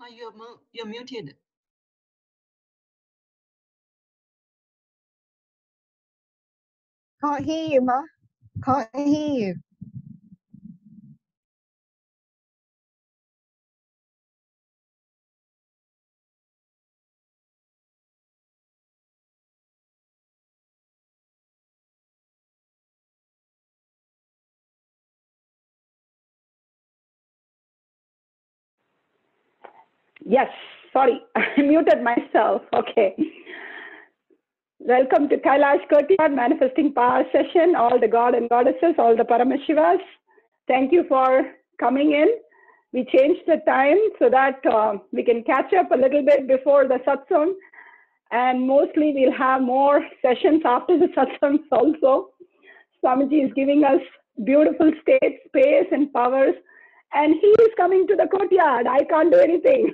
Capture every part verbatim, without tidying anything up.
you're, you're muted. Can't hear you, Ma. Can't hear you. Yes, sorry, I muted myself. Okay. Welcome to Kailash Courtyard Manifesting Power Session, all the God and Goddesses, all the Paramashivas. Thank you for coming in. We changed the time so that uh, we can catch up a little bit before the satsang. And mostly we'll have more sessions after the satsangs also. Swamiji is giving us beautiful state, space, and powers. And he is coming to the courtyard. I can't do anything.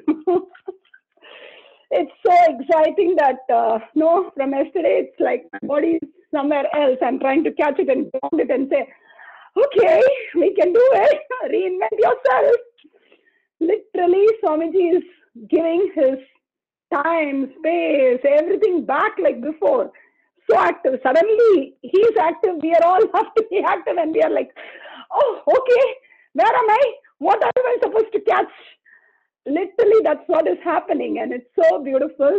It's so exciting that, uh, no, from yesterday, it's like my body is somewhere else. I'm trying to catch it and ground it and say, okay, we can do it. Reinvent yourself. Literally, Swamiji is giving his time, space, everything back like before. So active. Suddenly, he's active. We are all have to be active. And we are like, oh, okay, where am I? What am I supposed to catch? Literally, that's what is happening. And it's so beautiful.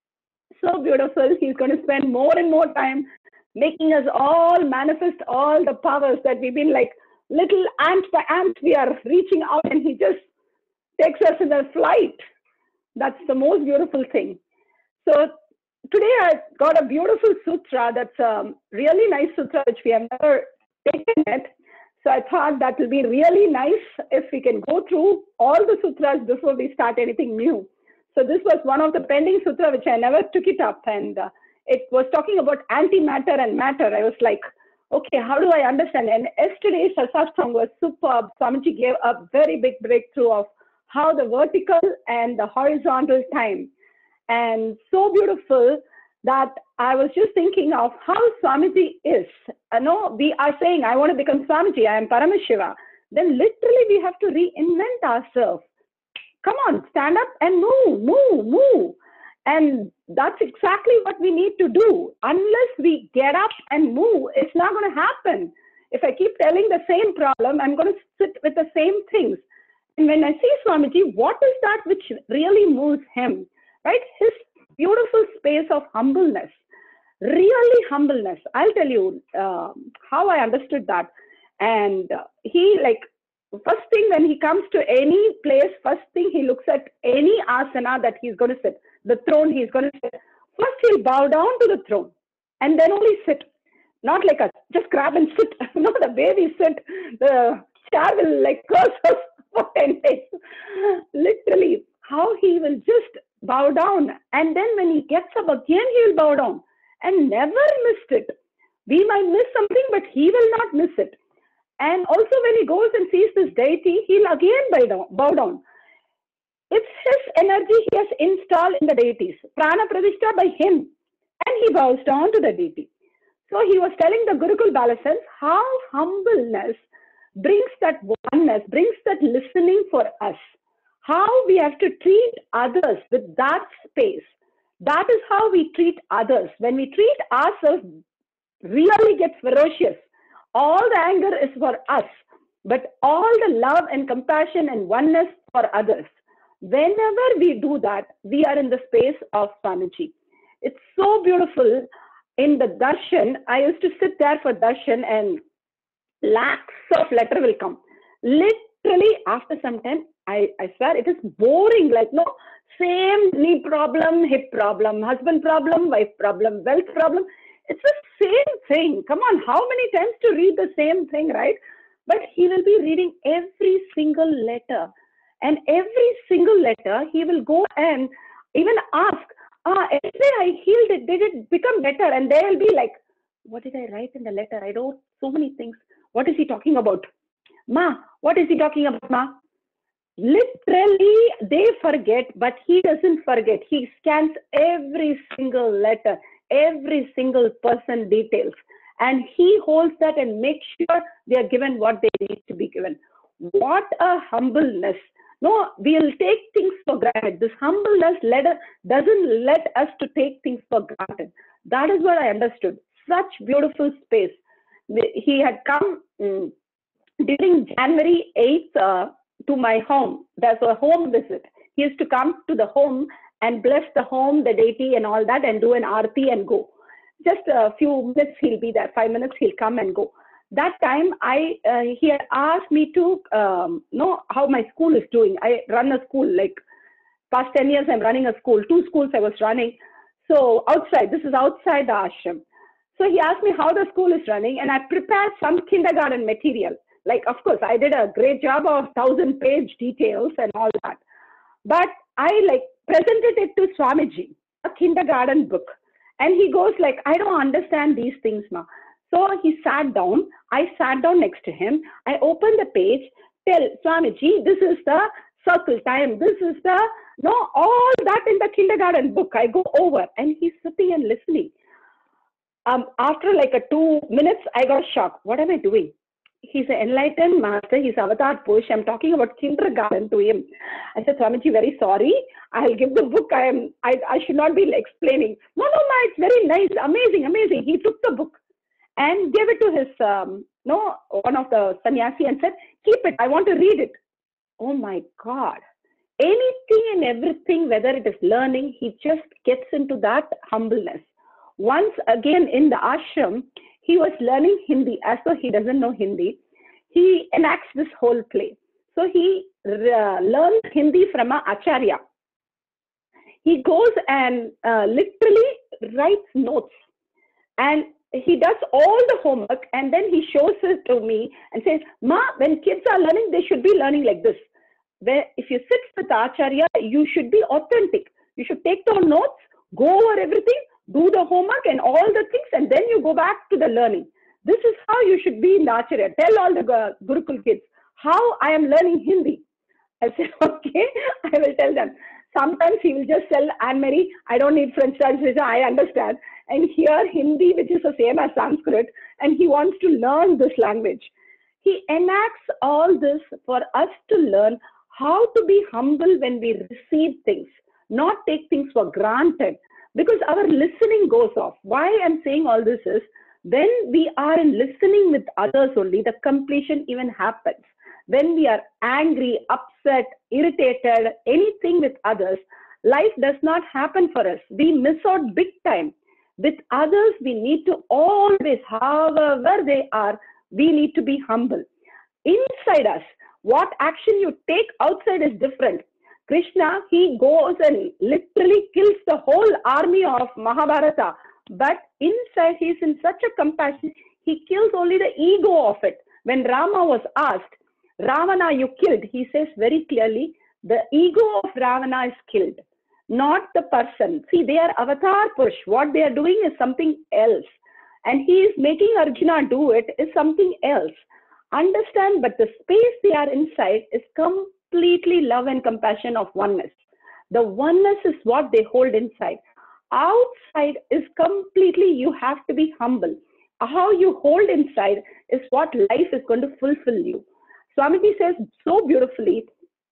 So beautiful. He's going to spend more and more time making us all manifest all the powers that we've been like little ant by ant. We are reaching out and he just takes us in a flight. That's the most beautiful thing. So today I got a beautiful sutra. That's a really nice sutra which we have never taken it. So I thought that will be really nice if we can go through all the sutras before we start anything new. So this was one of the pending sutra which I never took it up, and uh, it was talking about antimatter and matter. I was like, okay, how do I understand? And yesterday's satsang was superb. Swamiji gave a very big breakthrough of how the vertical and the horizontal time, and so beautiful that I was just thinking of how Swamiji is. I know we are saying, I want to become Swamiji, I am Paramashiva. Then literally we have to reinvent ourselves. Come on, stand up and move, move, move. And that's exactly what we need to do. Unless we get up and move, it's not going to happen. If I keep telling the same problem, I'm going to sit with the same things. And when I see Swamiji, what is that which really moves him? Right? His beautiful space of humbleness, really humbleness. I'll tell you uh, how I understood that. And uh, he like, first thing when he comes to any place, first thing he looks at any asana that he's going to sit, the throne he's going to sit. First he'll bow down to the throne and then only sit. Not like a, just grab and sit. No, the way we sit, the chair will like curse us for ten days. Literally, how he will just bow down. And then when he gets up again, he will bow down and never missed it. We might miss something, but he will not miss it. And also when he goes and sees this deity, he'll again bow down. Bow down. It's his energy he has installed in the deities. Prana Pradishta by him. And he bows down to the deity. So he was telling the Gurukul Balasans how humbleness brings that oneness, brings that listening for us. How we have to treat others with that space. That is how we treat others. When we treat ourselves, really gets ferocious. All the anger is for us, but all the love and compassion and oneness for others. Whenever we do that, we are in the space of Swamiji. It's so beautiful. In the darshan, I used to sit there for darshan and lakhs of letter will come. Literally, after some time, I, I swear it is boring. Like, no, same knee problem, hip problem, husband problem, wife problem, wealth problem. It's the same thing. Come on, how many times to read the same thing, right? But he will be reading every single letter. And every single letter, he will go and even ask, ah, yesterday I healed it, did it become better? And they will be like, what did I write in the letter? I wrote so many things. What is he talking about? Ma, what is he talking about, Ma? Literally, they forget, but he doesn't forget. He scans every single letter, every single person details. And he holds that and makes sure they are given what they need to be given. What a humbleness. No, we'll take things for granted. This humbleness let us, doesn't let us to take things for granted. That is what I understood. Such beautiful space. He had come um, during January eighth uh, to my home. There's a home visit. He used to come to the home and bless the home, the deity and all that, and do an aarti and go. Just a few minutes he'll be there, five minutes he'll come and go. That time I uh, he had asked me to um, know how my school is doing. I run a school, like past ten years I'm running a school, two schools I was running. So outside, this is outside the ashram. So he asked me how the school is running, and I prepared some kindergarten material. Like, of course, I did a great job of thousand page details and all that. But I like presented it to Swamiji, a kindergarten book. And he goes like, I don't understand these things now. So he sat down. I sat down next to him. I opened the page. Tell Swamiji, this is the circle time. This is the, no, all that in the kindergarten book. I go over and he's sitting and listening. Um, after like a two minutes, I got shocked. What am I doing? He's an enlightened master. He's Avatar Push. I'm talking about kindergarten to him. I said, Swamiji, very sorry. I'll give the book. I am. I, I should not be explaining. No, no, no. It's very nice. Amazing, amazing. He took the book and gave it to his, um, no, one of the sannyasi and said, keep it. I want to read it. Oh my God. Anything and everything, whether it is learning, he just gets into that humbleness. Once again in the ashram, he was learning Hindi as though he doesn't know Hindi. He enacts this whole play. So he uh, learns Hindi from an acharya. He goes and uh, literally writes notes. And he does all the homework and then he shows it to me and says, Ma, when kids are learning, they should be learning like this. Where if you sit with acharya, you should be authentic. You should take down notes, go over everything, do the homework and all the things, and then you go back to the learning. This is how you should be in the acharya. Tell all the Gurukul kids how I am learning Hindi. I said, okay, I will tell them. Sometimes he will just tell Anne-Marie, I don't need French translation, I understand. And here Hindi, which is the same as Sanskrit, and he wants to learn this language. He enacts all this for us to learn how to be humble when we receive things, not take things for granted. Because our listening goes off. Why I'm saying all this is, when we are in listening with others only, the completion even happens. When we are angry, upset, irritated, anything with others, life does not happen for us. We miss out big time. With others, we need to always, however they are, we need to be humble. Inside us, what action you take outside is different. Krishna, he goes and literally kills the whole army of Mahabharata. But inside, he's in such a compassion, he kills only the ego of it. When Rama was asked, Ravana you killed, he says very clearly, the ego of Ravana is killed, not the person. See, they are avatar push. What they are doing is something else. And he is making Arjuna do it is something else. Understand, but the space they are inside is completely completely love and compassion of oneness. The oneness is what they hold inside. Outside is completely, you have to be humble. How you hold inside is what life is going to fulfill you. Swamiji says so beautifully,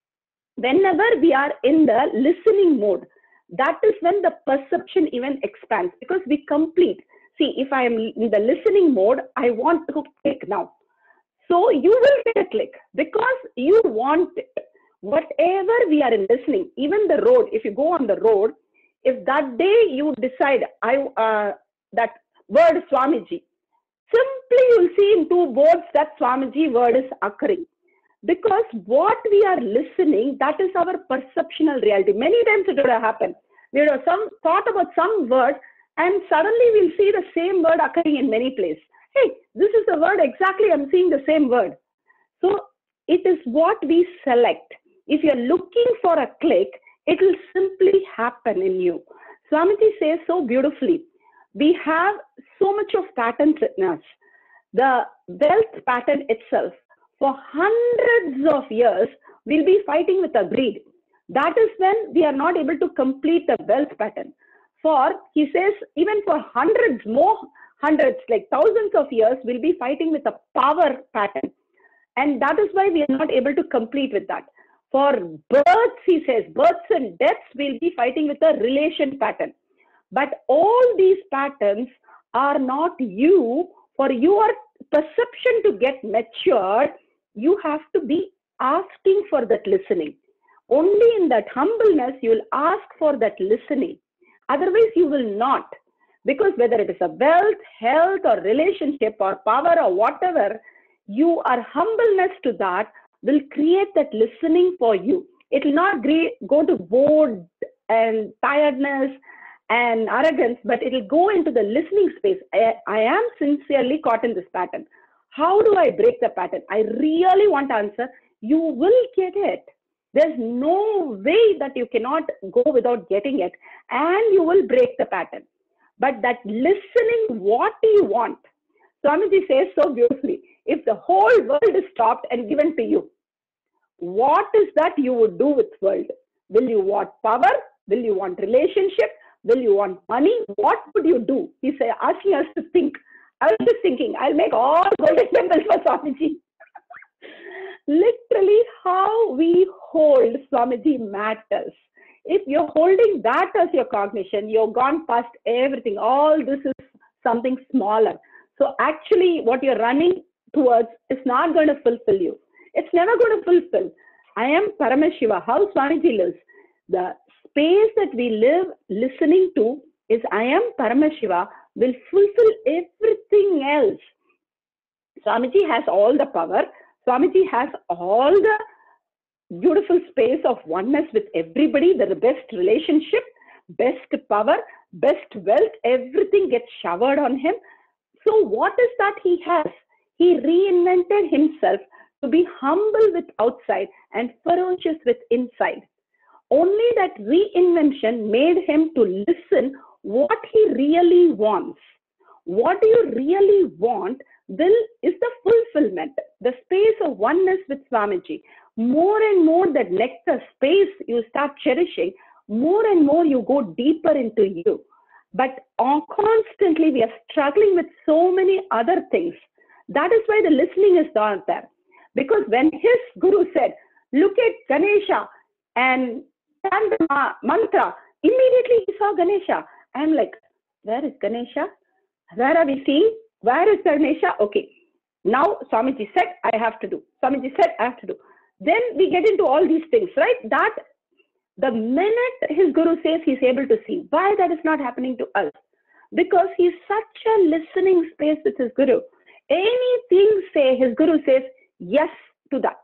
whenever we are in the listening mode, that is when the perception even expands, because we complete. See, if I am in the listening mode, I want to click now. So you will get a click because you want it. Whatever we are in listening, even the road, if you go on the road, if that day you decide, I uh, that word Swamiji, simply you'll see in two boards that Swamiji word is occurring. Because what we are listening, that is our perceptional reality. Many times it would have happened. We would have some thought about some word and suddenly we'll see the same word occurring in many places. Hey, this is the word exactly, I'm seeing the same word. So it is what we select. If you're looking for a click, it will simply happen in you. Swamiji says so beautifully, we have so much of patterns in us. The wealth pattern itself, for hundreds of years, we'll be fighting with a greed. That is when we are not able to complete the wealth pattern. For, he says, even for hundreds, more hundreds, like thousands of years, we'll be fighting with a power pattern. And that is why we are not able to complete with that. For births, he says, births and deaths, we'll be fighting with a relation pattern. But all these patterns are not you. For your perception to get matured, you have to be asking for that listening. Only in that humbleness, you will ask for that listening. Otherwise, you will not. Because whether it is a wealth, health, or relationship, or power, or whatever, you are humbleness to that will create that listening for you. It will not go to bored and tiredness and arrogance, but it will go into the listening space. I, I am sincerely caught in this pattern. How do I break the pattern? I really want to answer. You will get it. There's no way that you cannot go without getting it, and you will break the pattern. But that listening, what do you want? Swamiji says so beautifully, if the whole world is stopped and given to you, what is that you would do with world? Will you want power? Will you want relationship? Will you want money? What would you do? He's asking us to think. I was just thinking, I'll make all golden temples for Swamiji. Literally, how we hold Swamiji matters. If you're holding that as your cognition, you've gone past everything. All this is something smaller. So actually, what you're running towards is not going to fulfill you. It's never going to fulfill. I am Paramashiva. How Swamiji lives. The space that we live listening to is I am Paramashiva will fulfill everything else. Swamiji has all the power. Swamiji has all the beautiful space of oneness with everybody, the best relationship, best power, best wealth, everything gets showered on him. So what is that he has? He reinvented himself to be humble with outside and ferocious with inside. Only that reinvention made him to listen what he really wants. What do you really want? Then is the fulfillment, the space of oneness with Swamiji. More and more that nectar space you start cherishing, more and more you go deeper into you. But constantly we are struggling with so many other things. That is why the listening is not there. Because when his guru said, look at Ganesha and chant the mantra, immediately he saw Ganesha. I'm like, where is Ganesha? Where are we seeing? Where is Ganesha? Okay. Now Swamiji said, I have to do. Swamiji said, I have to do. Then we get into all these things, right? That the minute his guru says, he's able to see. Why that is not happening to us? Because he's such a listening space with his guru. Anything say, his guru says yes to that.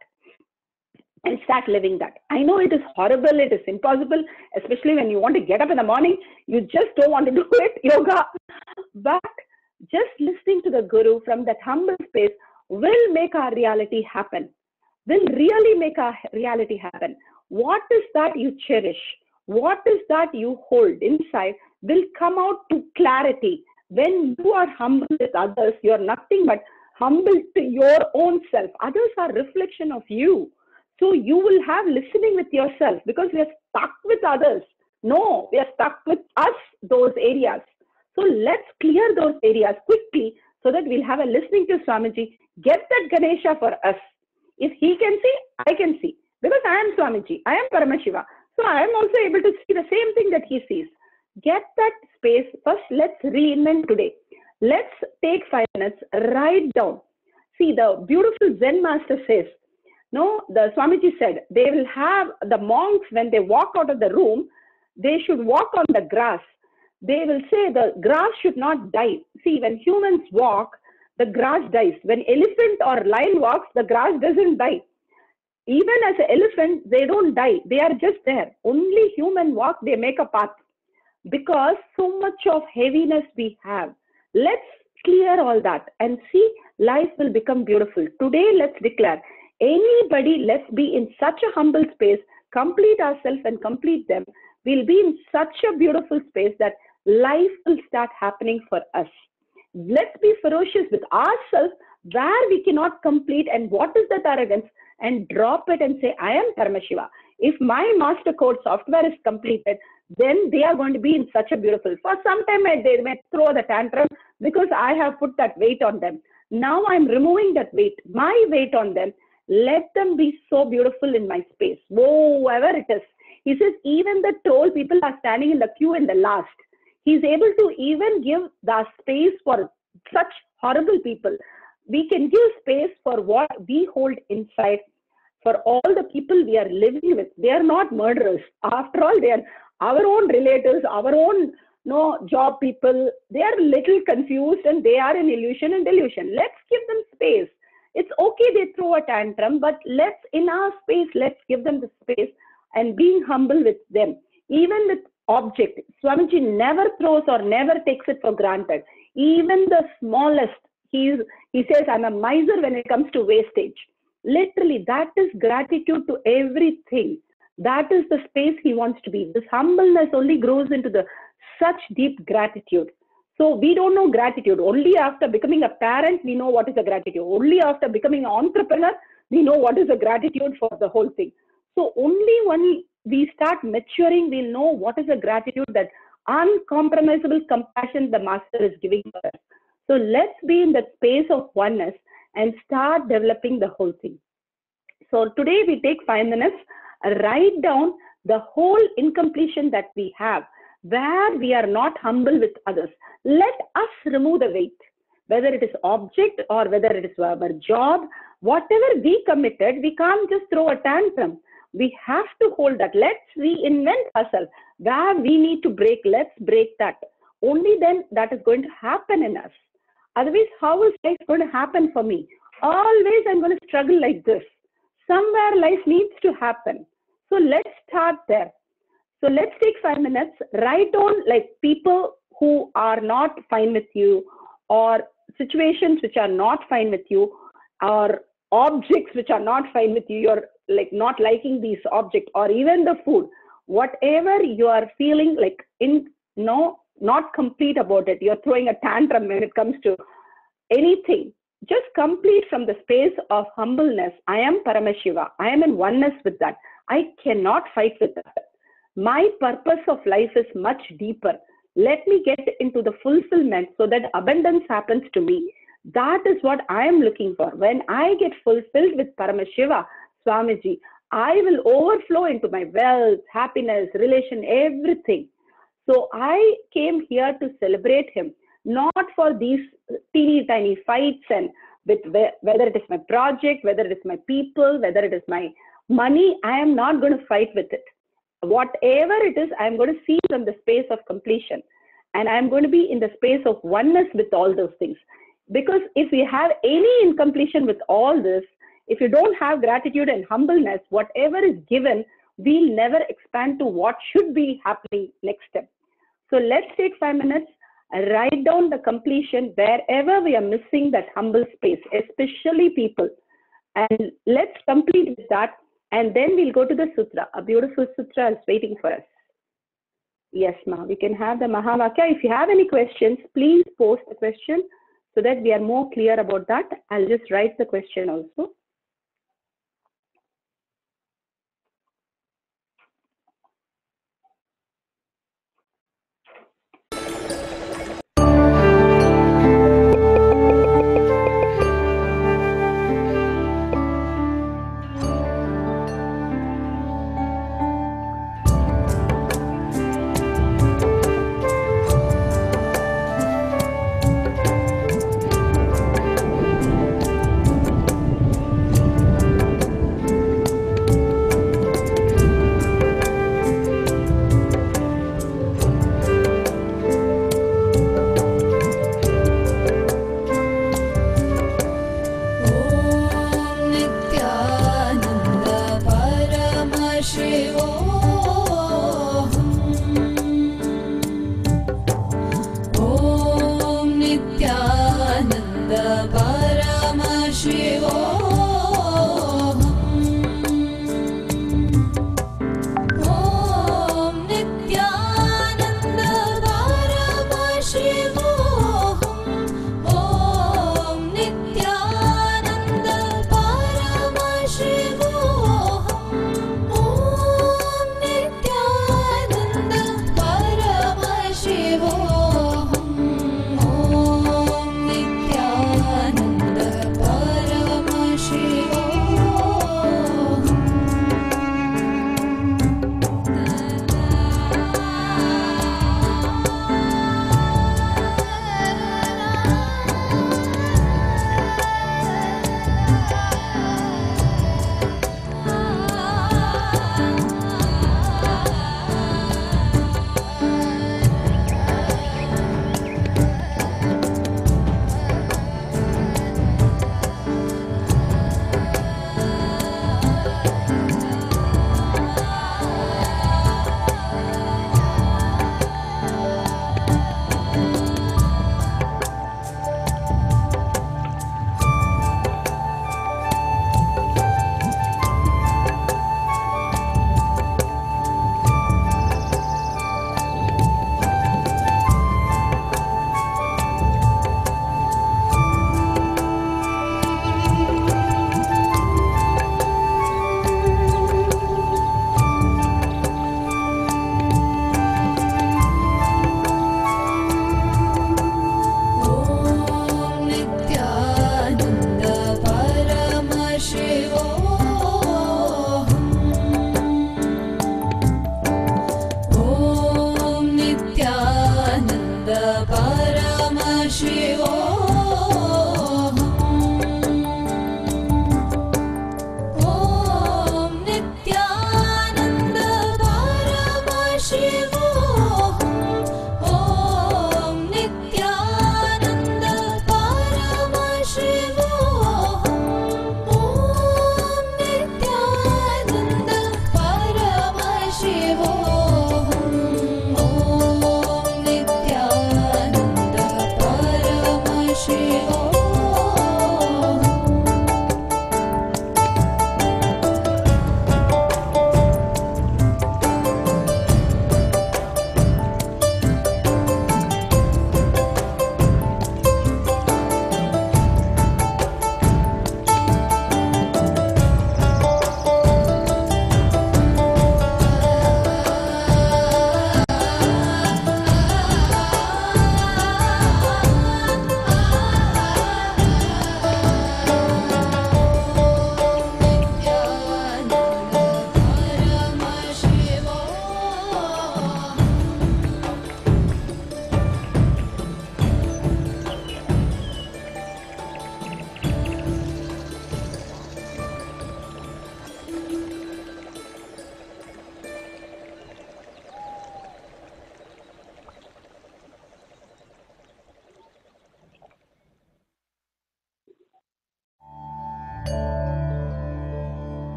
And start living that. I know it is horrible, it is impossible, especially when you want to get up in the morning, you just don't want to do it, yoga. But just listening to the guru from that humble space will make our reality happen. Will really make our reality happen. What is that you cherish? What is that you hold inside will come out to clarity. When you are humble with others, you are nothing but humble to your own self. Others are reflection of you. So you will have listening with yourself because we are stuck with others. No, we are stuck with us, those areas. So let's clear those areas quickly so that we'll have a listening to Swamiji. Get that Ganesha for us. If he can see, I can see. Because I am Swamiji, I am Paramashiva. So I am also able to see the same thing that he sees. Get that space. First, let's reinvent today. Let's take five minutes, write down. See, the beautiful Zen master says, no, the Swamiji said, they will have the monks, when they walk out of the room, they should walk on the grass. They will say the grass should not die. See, when humans walk, the grass dies. When elephant or lion walks, the grass doesn't die. Even as an elephant, they don't die. They are just there. Only human walk, they make a path. Because so much of heaviness we have. Let's clear all that and see life will become beautiful. Today, let's declare, anybody, let's be in such a humble space, complete ourselves and complete them. We'll be in such a beautiful space that life will start happening for us. Let's be ferocious with ourselves where we cannot complete, and what is that arrogance, and drop it and say, I am Paramashiva. If my master code software is completed, then they are going to be in such a beautiful. For some time they may throw the tantrum because I have put that weight on them. Now I'm removing that weight, my weight on them, Let them be so beautiful in my space, whoever it is. He says, even the toll people are standing in the queue in the last. He's able to even give the space for such horrible people. We can give space for what we hold inside, for all the people we are living with. They are not murderers. After all, they are our own relatives, our own no job people. They are a little confused and they are in illusion and delusion. Let's give them space. It's okay they throw a tantrum, but let's, in our space, let's give them the space and being humble with them. Even with object, Swamiji never throws or never takes it for granted. Even the smallest, he's, he says, I'm a miser when it comes to wastage. Literally, that is gratitude to everything. That is the space he wants to be. This humbleness only grows into the such deep gratitude. So we don't know gratitude. Only after becoming a parent, we know what is a gratitude. Only after becoming an entrepreneur, we know what is a gratitude for the whole thing. So only when we start maturing, we'll know what is a gratitude, that uncompromisable compassion the master is giving us. So let's be in that space of oneness and start developing the whole thing. So today we take five minutes, write down the whole incompletion that we have, where we are not humble with others. Let us remove the weight, whether it is object or whether it is our job, whatever we committed, we can't just throw a tantrum. We have to hold that. Let's reinvent ourselves. Where we need to break, let's break that. Only then that is going to happen in us. Otherwise, how is life going to happen for me? Always I'm going to struggle like this. Somewhere life needs to happen. So let's start there. So let's take five minutes, write down like people who are not fine with you, or situations which are not fine with you, or objects which are not fine with you. You're like not liking these objects, or even the food, whatever you are feeling like in no, not complete about it. You're throwing a tantrum when it comes to anything. Just complete from the space of humbleness. I am Paramashiva. I am in oneness with that. I cannot fight with that. My purpose of life is much deeper. Let me get into the fulfillment so that abundance happens to me. That is what I am looking for. When I get fulfilled with Paramashiva, Swamiji, I will overflow into my wealth, happiness, relation, everything. So I came here to celebrate him, not for these teeny tiny fights and with whether it is my project, whether it is my people, whether it is my money. I am not going to fight with it. Whatever it is, I'm going to see from the space of completion. And I'm going to be in the space of oneness with all those things. Because if we have any incompletion with all this, if you don't have gratitude and humbleness, whatever is given, we'll never expand to what should be happening next step. So let's take five minutes, write down the completion wherever we are missing that humble space, especially people. And let's complete with that. And then we'll go to the sutra. A beautiful sutra is waiting for us. Yes, Ma, we can have the Mahavakya. If you have any questions, please post the question so that we are more clear about that. I'll just write the question also.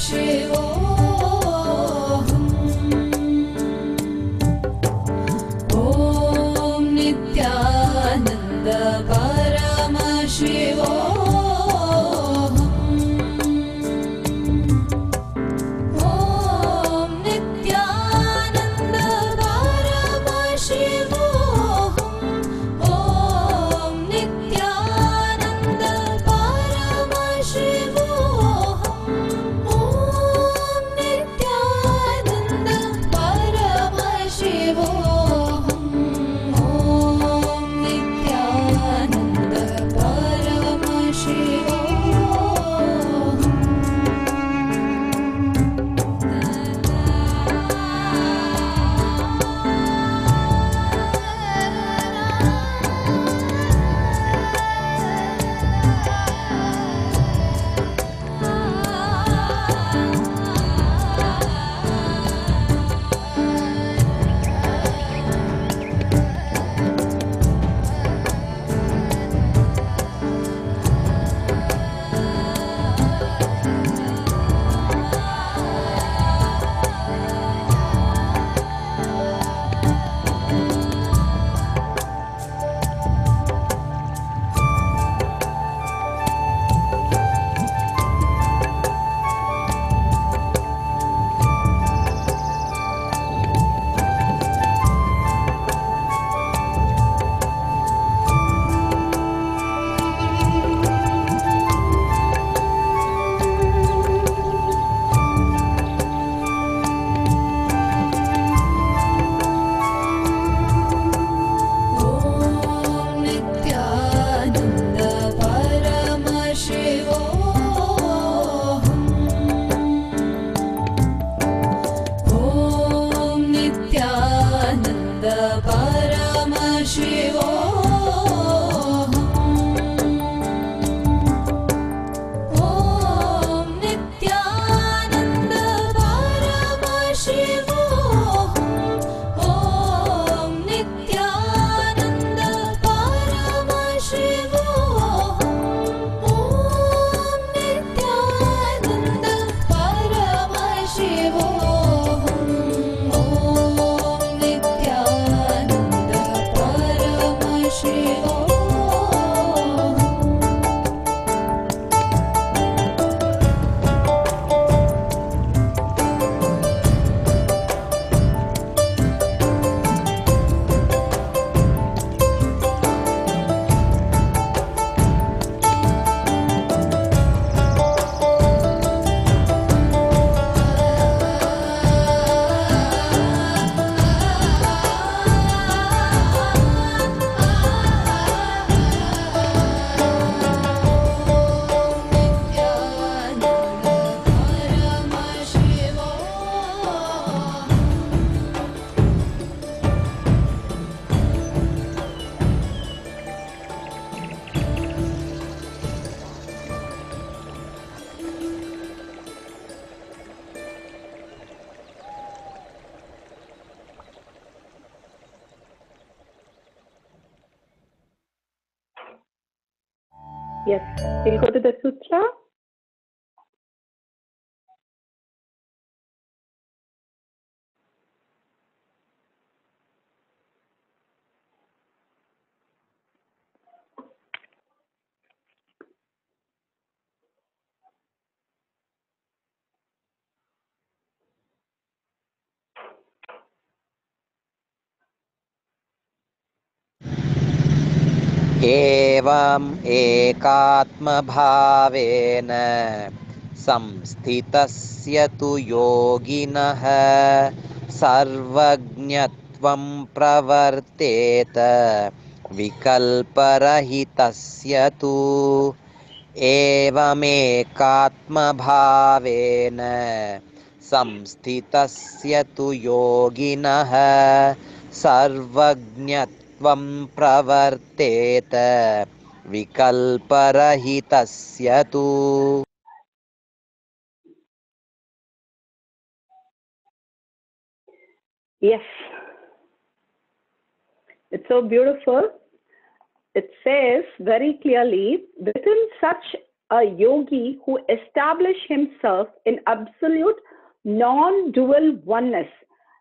Yes, we'll go to the sutra. एवम् एकात्मभावेन संस्थितस्य तु योगिनः सर्वज्ञत्वं प्रवर्तेत विकल्परहितस्य तु एवमेकात्मभावेन संस्थितस्य तु योगिनः सर्वज्ञत्वं प्रवर्तेत विकल्परहितस्य तु. Yes, it's so beautiful. It says very clearly, within such a yogi who established himself in absolute non-dual oneness.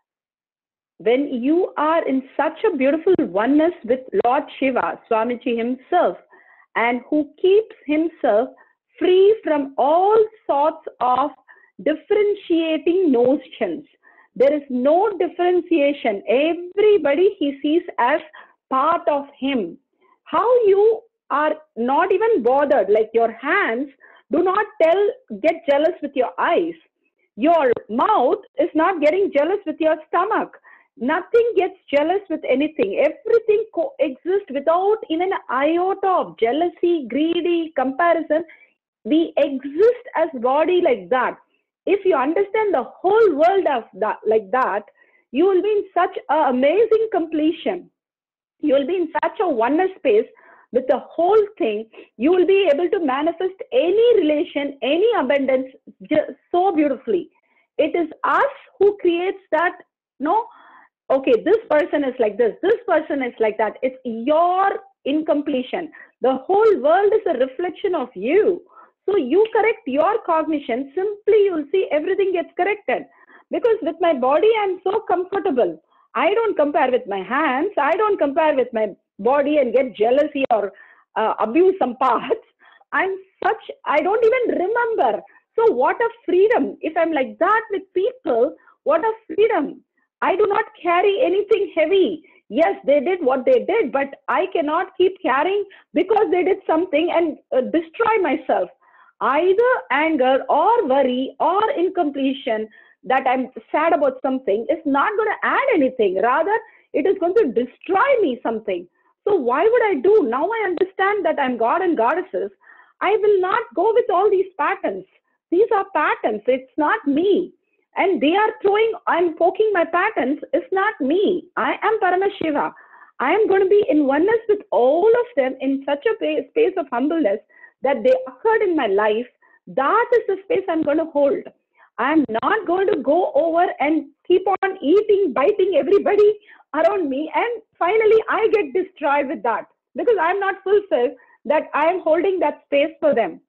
When you are in such a beautiful oneness with Lord Shiva, Swamiji himself, and who keeps himself free from all sorts of differentiating notions. There is no differentiation. Everybody he sees as part of him. How you are not even bothered, like your hands do not tell, get jealous with your eyes. Your mouth is not getting jealous with your stomach. Nothing gets jealous with anything. Everything coexists without even an iota of jealousy, greedy, comparison. We exist as body like that. If you understand the whole world of that, like that, you will be in such an amazing completion. You will be in such a oneness space with the whole thing. You will be able to manifest any relation, any abundance just so beautifully. It is us who creates that, no, okay, this person is like this, this person is like that. It's your incompletion. The whole world is a reflection of you. So you correct your cognition, simply you'll see everything gets corrected. Because with my body, I'm so comfortable. I don't compare with my hands. I don't compare with my body and get jealousy or uh, abuse some parts. I'm such, I don't even remember. So what a freedom. If I'm like that with people, what a freedom. I do not carry anything heavy. Yes, they did what they did, but I cannot keep carrying because they did something and uh, destroy myself. Either anger or worry or incompletion that I'm sad about something is not going to add anything. Rather, it is going to destroy me something. So why would I do? Now I understand that I'm God and goddesses. I will not go with all these patterns. These are patterns. It's not me. And they are throwing, I'm poking my patterns. It's not me. I am Paramashiva. I am going to be in oneness with all of them in such a space of humbleness that they occurred in my life. That is the space I'm going to hold. I'm not going to go over and keep on eating, biting everybody around me. And finally, I get destroyed with that because I'm not fulfilled that I'm holding that space for them.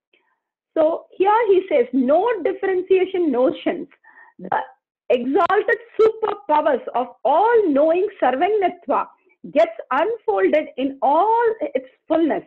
So here he says, no differentiation notions. The exalted superpowers of all-knowing Sarvangatva gets unfolded in all its fullness.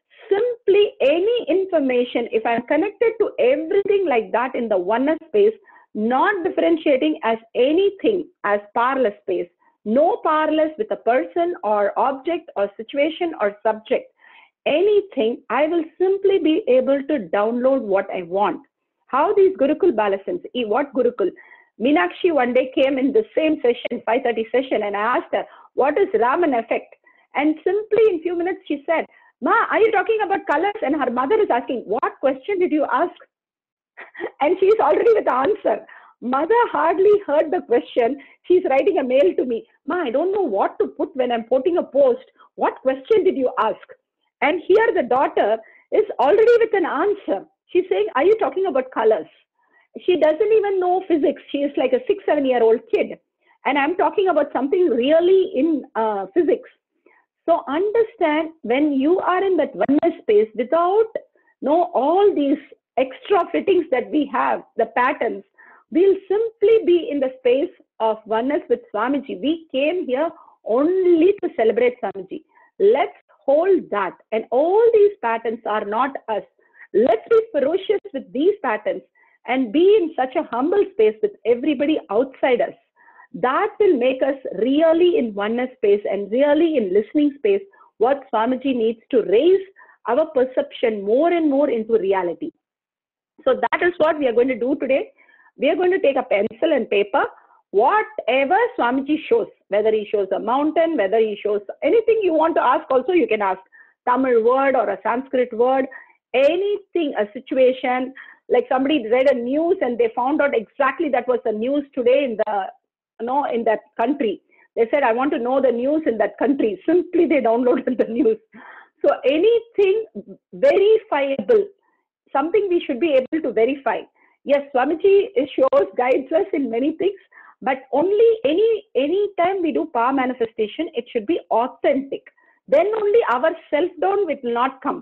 Simply any information, if I'm connected to everything like that in the oneness space, not differentiating as anything as powerless space, no powerless with a person or object or situation or subject, anything, I will simply be able to download what I want. How these Gurukul Balasans, what Gurukul? Meenakshi one day came in the same session, five thirty session, and I asked her, what is Raman effect? And simply in few minutes she said, Ma, are you talking about colors? And her mother is asking, what question did you ask? And she's already with the answer. Mother hardly heard the question. She's writing a mail to me. Ma, I don't know what to put when I'm putting a post. What question did you ask? And here the daughter is already with an answer. She's saying, are you talking about colors? She doesn't even know physics. She is like a six, seven year old kid. And I'm talking about something really in uh, physics. So understand, when you are in that oneness space without know all these extra fittings that we have, the patterns, we'll simply be in the space of oneness with Swamiji. We came here only to celebrate Swamiji. Let's hold that. And all these patterns are not us. Let's be ferocious with these patterns and be in such a humble space with everybody outside us. That will make us really in oneness space and really in listening space, what Swamiji needs to raise our perception more and more into reality. So that is what we are going to do today. We are going to take a pencil and paper, whatever Swamiji shows, whether he shows a mountain, whether he shows anything you want to ask also, you can ask Tamil word or a Sanskrit word, anything, a situation, like somebody read a news and they found out exactly that was the news today in the, you know, in that country. They said, I want to know the news in that country. Simply they downloaded the news. So anything verifiable, something we should be able to verify. Yes, Swamiji shows, guides us in many things, but only any any time we do power manifestation, it should be authentic. Then only our self-down will not come.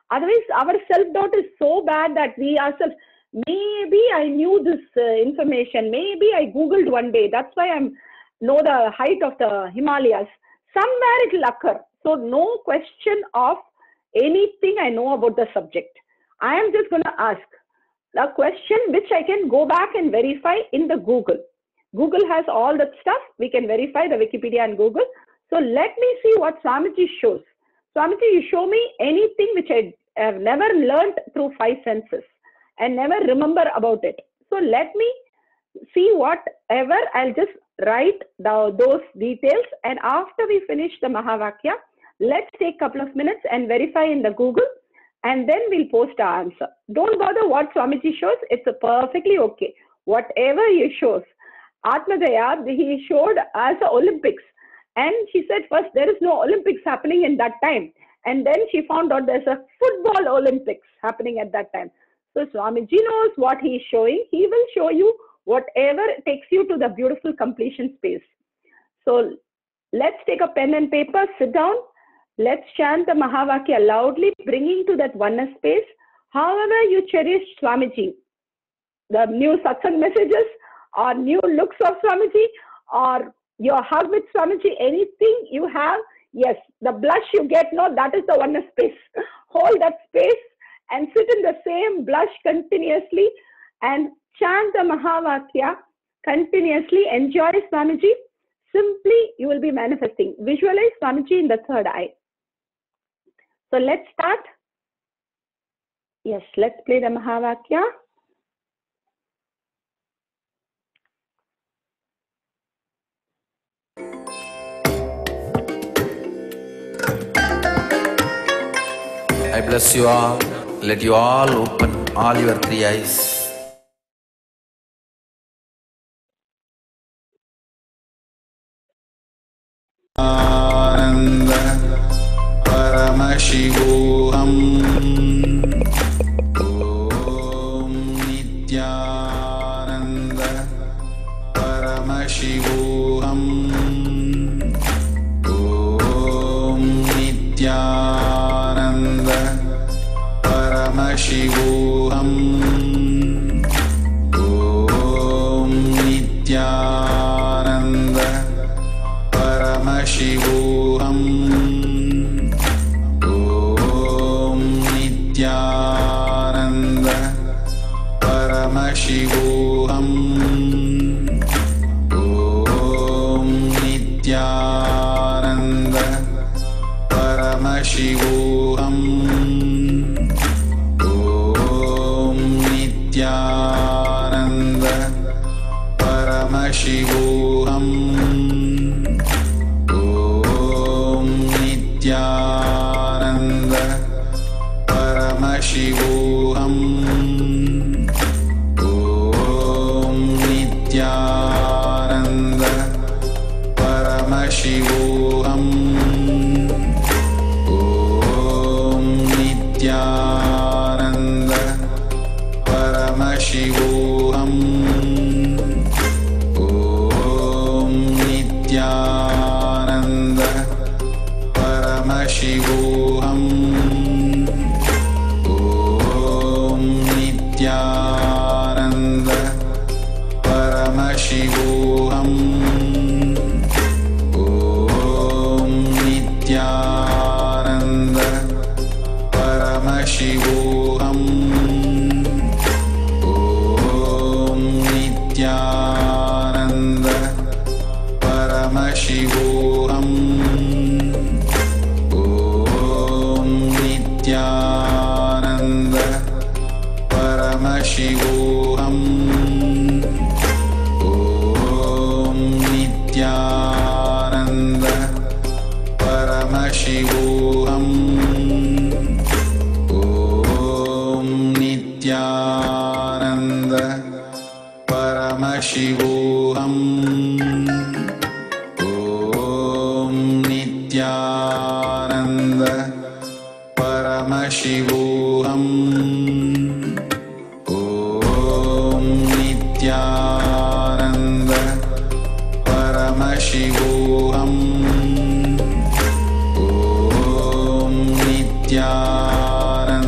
Otherwise, our self-doubt is so bad that we ourselves, maybe I knew this uh, information, maybe I Googled one day, that's why I know the height of the Himalayas. Somewhere it will occur. So no question of anything I know about the subject. I am just going to ask a question which I can go back and verify in the Google. Google has all that stuff. We can verify the Wikipedia and Google. So let me see what Swamiji shows. Swamiji, you show me anything which I have never learnt through five senses and never remember about it. So let me see whatever. I'll just write the, those details, and after we finish the Mahavakya, let's take a couple of minutes and verify in the Google, and then we'll post our answer. Don't bother what Swamiji shows. It's a perfectly okay. Whatever he shows. Atmadaya, he showed as a Olympics. And she said, first, there is no Olympics happening in that time. And then she found out there's a football Olympics happening at that time. So Swamiji knows what he is showing. He will show you whatever takes you to the beautiful completion space. So let's take a pen and paper, sit down. Let's chant the Mahavakya loudly, bringing to that oneness space. However you cherish Swamiji, the new satsang messages, or new looks of Swamiji, or your hug with Swamiji, anything you have, yes, the blush you get, no, that is the oneness space. Hold that space and sit in the same blush continuously and chant the Mahavakya continuously. Enjoy Swamiji. Simply, you will be manifesting. Visualize Swamiji in the third eye. So let's start. Yes, let's play the Mahavakya. I bless you all. Let you all open all your three eyes. Ananda Paramashivam. Om Nithyananda Paramashivam. Om Nithyananda Paramashivam. Om Nithyananda Paramashivam. Om Nithyananda Paramashivam. Om Nithyananda Paramashivam. Om Nithyananda Paramashivam. Om Nithyananda Paramashivam. Om Nithyananda Paramashivam. Om Nithyananda Paramashivam. Om Nithyananda Paramashivam. Om Nithyananda Paramashivam. Om Nithyananda Paramashivam. Om Nithyananda Paramashivam. Om Nithyananda Paramashivam. Om Nithyananda Paramashivam. Om Nithyananda Paramashivam. Om Nithyananda Paramashivam. Om Nithyananda Paramashivam. Om Nithyananda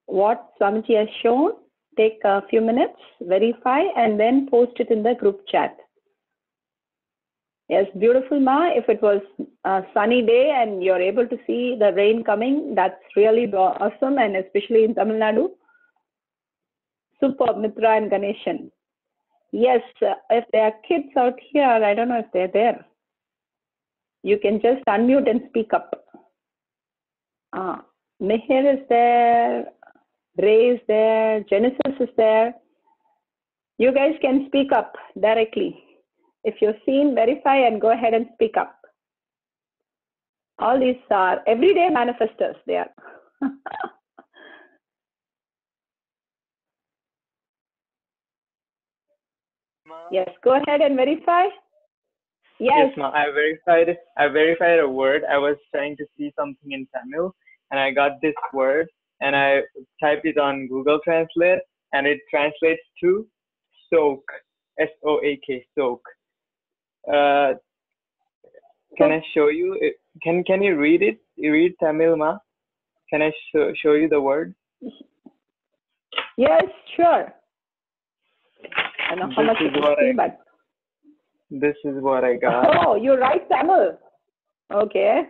what Swamiji has shown. Take a few minutes, verify, and then post it in the group chat. Yes, beautiful, Ma. If it was a sunny day and you're able to see the rain coming, that's really awesome, and especially in Tamil Nadu. Super, Mitra and Ganeshan. Yes, uh, if there are kids out here, I don't know if they're there. You can just unmute and speak up. Ah, Mihir is there, Ray is there, Genesis is there. You guys can speak up directly. If you've seen, verify and go ahead and speak up. All these are everyday manifestors there. Yes, go ahead and verify. Yes. Yes, ma'am. I verified. I verified a word. I was trying to see something in Tamil, and I got this word, and I typed it on Google Translate, and it translates to soak. S O A K, soak. Uh, can I show you? It? Can Can you read it? You read Tamil, ma? Can I show show you the word? Yes, sure. I don't know how This much is you what can see, I- but This is what I got. oh, you write Tamil. Okay.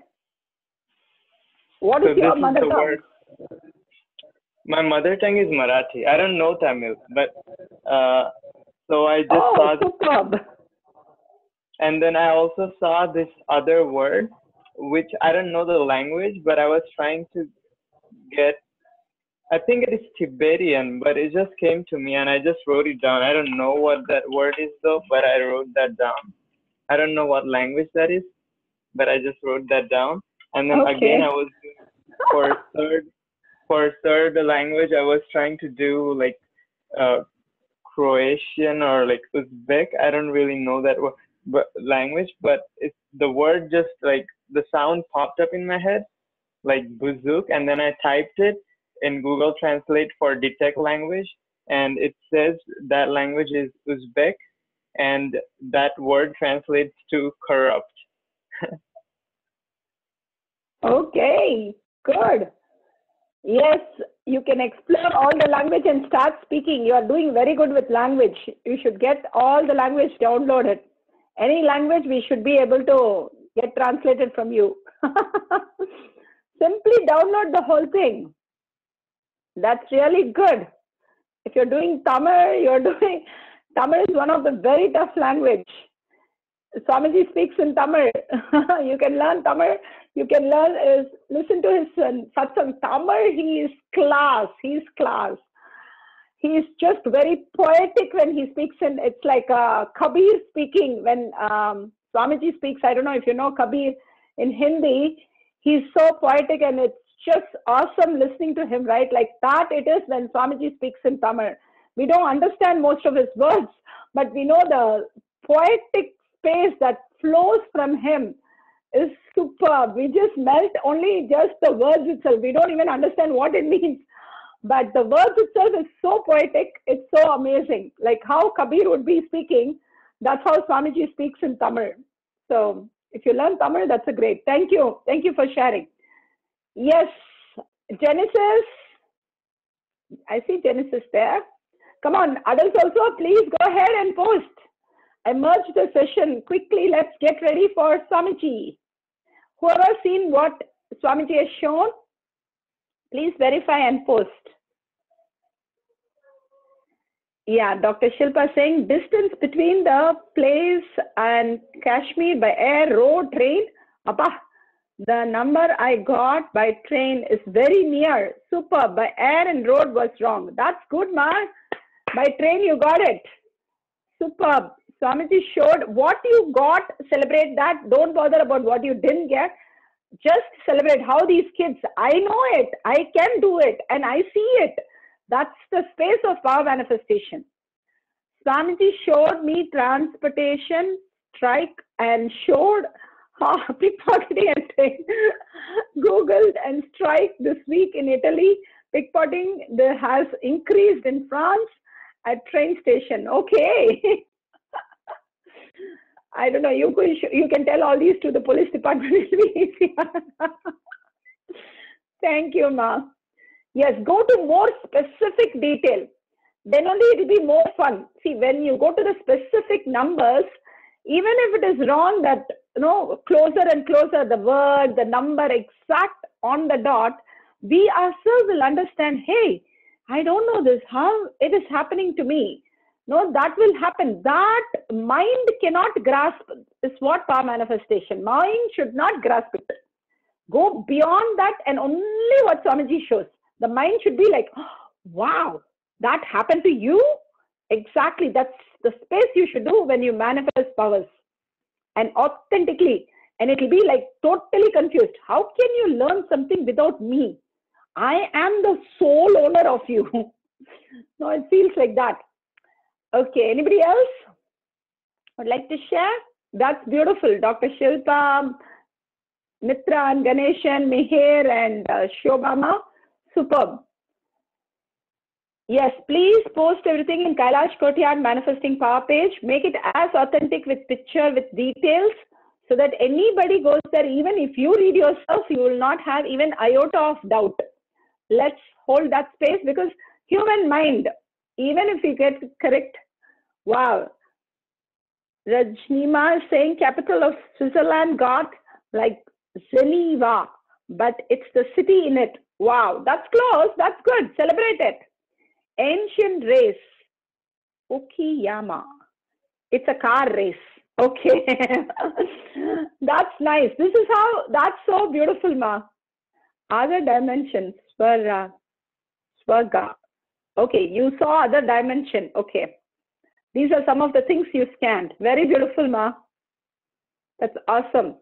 What So is your this is mother the tongue? word. My mother tongue is Marathi. I don't know Tamil, but uh, so I just Oh, saw, superb. and then I also saw this other word, which I don't know the language, but I was trying to get. I think it is Tibetan, but it just came to me, and I just wrote it down. I don't know what that word is though, but I wrote that down. I don't know what language that is, but I just wrote that down. And then Okay. again, I was for third for third language, I was trying to do like uh, Croatian or like Uzbek. I don't really know that wo- but language, but it's the word just like the sound popped up in my head, like buzuk, and then I typed it in Google Translate for detect language, and it says that language is Uzbek, and that word translates to corrupt. Okay, good. Yes, you can explore all the language and start speaking. You are doing very good with language. You should get all the language downloaded. Any language we should be able to get translated from you. Simply download the whole thing. That's really good. If you're doing Tamil, you're doing Tamil is one of the very tough language. Swamiji speaks in Tamil. You can learn Tamil. You can learn is listen to his uh, satsang. Tamil, he is class. He is class. He is just very poetic when he speaks, and it's like uh, Kabir speaking when um, Swamiji speaks. I don't know if you know Kabir in Hindi. He's so poetic, and it's just awesome listening to him, right? Like that it is when Swamiji speaks in Tamil. We don't understand most of his words, but we know the poetic space that flows from him is superb. We just melt only just the words itself. We don't even understand what it means. But the words itself is so poetic. It's so amazing. Like how Kabir would be speaking, that's how Swamiji speaks in Tamil. So if you learn Tamil, that's a great. Thank you. Thank you for sharing. Yes, Genesis. I see Genesis there. Come on, adults also, please go ahead and post. I merged the session. Quickly, let's get ready for Swamiji. Whoever seen what Swamiji has shown, please verify and post. Yeah, Doctor Shilpa saying distance between the place and Kashmir by air, road, train. Appa, the number I got by train is very near. Super. By air and road was wrong. That's good, ma. By train you got it. Superb. Swamiji showed what you got. Celebrate that. Don't bother about what you didn't get. Just celebrate how these kids, I know it, I can do it, and I see it. That's the space of power manifestation. Swamiji showed me transportation, strike, and showed how pickpocketing and train. Googled and strike this week in Italy. Pickpocketing has increased in France at train station. Okay. I don't know. You could you can tell all these to the police department. It'll be easier. Thank you, ma. Yes, go to more specific detail. Then only it will be more fun. See, when you go to the specific numbers, even if it is wrong, that, you know, closer and closer, the word, the number exact on the dot, we ourselves will understand, hey, I don't know this, how it is happening to me. No, that will happen. That mind cannot grasp is what power manifestation. Mind should not grasp it. Go beyond that, and only what Swamiji shows. The mind should be like, oh, wow, that happened to you? Exactly. That's the space you should do when you manifest powers. And authentically. And it will be like totally confused. How can you learn something without me? I am the sole owner of you. No, it feels like that. Okay, anybody else would like to share? That's beautiful. Doctor Shilpa, Mitra and Ganeshan, Meher and uh, Shobhama. Superb. Yes, please post everything in Kailash Courtyard Manifesting Power page. Make it as authentic with picture, with details, so that anybody goes there, even if you read yourself, you will not have even iota of doubt. Let's hold that space, because human mind, even if you get correct, wow. Rajnima is saying capital of Switzerland got like Geneva, but it's the city in it. Wow, that's close. That's good. Celebrate it. Ancient race. Okiyama. It's a car race. Okay. That's nice. This is how, that's so beautiful, Ma. Other dimensions. Swara. Swaga. Okay, you saw other dimension. Okay. These are some of the things you scanned. Very beautiful, Ma. That's awesome.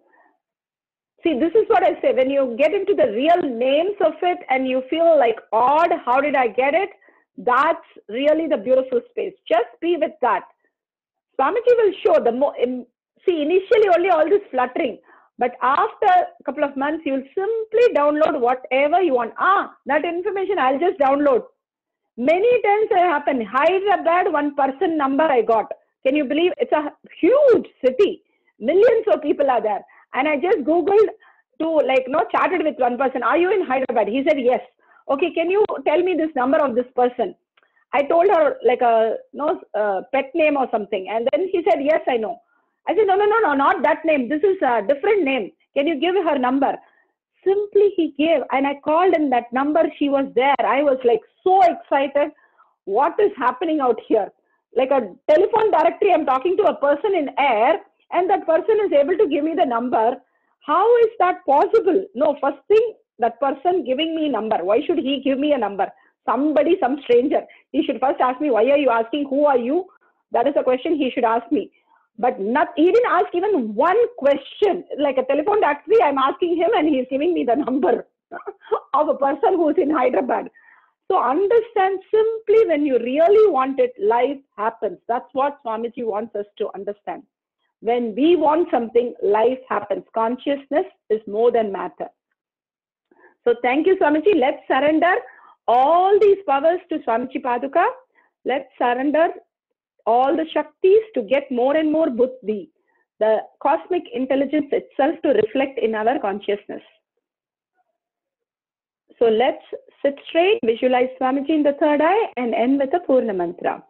See, this is what I say. When you get into the real names of it and you feel like odd, how did I get it? That's really the beautiful space. Just be with that. Swamiji will show the more. See, initially only all this fluttering, but after a couple of months, you will simply download whatever you want. Ah, that information I'll just download. Many times it happened. Hyderabad, one person number I got. Can you believe? It's a huge city. Millions of people are there. And I just Googled to, like, no, chatted with one person. Are you in Hyderabad? He said, yes. Okay, can you tell me this number of this person? I told her like a no uh, pet name or something. And then he said, yes, I know. I said, no, no, no, no, not that name. This is a different name. Can you give her number? Simply he gave, and I called, and that number, she was there. I was like so excited. What is happening out here? Like a telephone directory, I'm talking to a person in air, and that person is able to give me the number. How is that possible? No, first thing, that person giving me number. Why should he give me a number? Somebody, some stranger. He should first ask me, why are you asking? Who are you? That is a question he should ask me. But not, he didn't ask even one question. Like a telephone directory, I'm asking him and he's giving me the number of a person who's in Hyderabad. So understand, simply when you really want it, life happens. That's what Swamiji wants us to understand. When we want something, life happens. Consciousness is more than matter. So thank you, Swamiji. Let's surrender all these powers to Swamiji Paduka. Let's surrender all the Shaktis to get more and more Buddhi, the cosmic intelligence itself, to reflect in our consciousness. So let's sit straight, visualize Swamiji in the third eye, and end with a Purna mantra.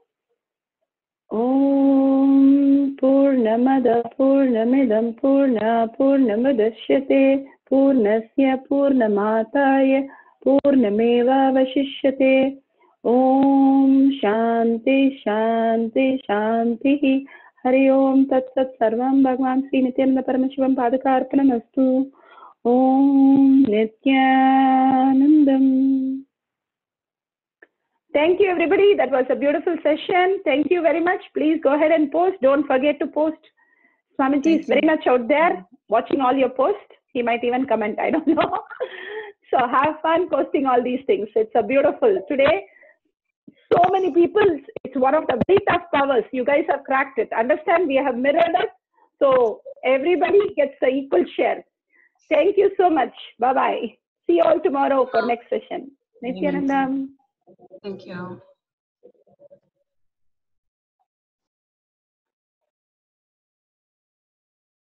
Om Purnamada Purnamidam Purna Purnamadashyate Purnasya Purnamataya Purnameva Vashishyate. Om Shanti Shanti Shanti. Hari Om Tat Sat Sarvam Bhagwan Nithyananda Paramashivam Padaka Arpanamastu. Om Nithyanandam. Thank you, everybody. That was a beautiful session. Thank you very much. Please go ahead and post. Don't forget to post. Swamiji is very much out there watching all your posts. He might even comment. I don't know. So have fun posting all these things. It's a beautiful. Today, so many people, it's one of the very tough powers. You guys have cracked it. Understand, we have mirrored it. So everybody gets the equal share. Thank you so much. Bye-bye. See you all tomorrow for next session. Nithyanandam. Thank you.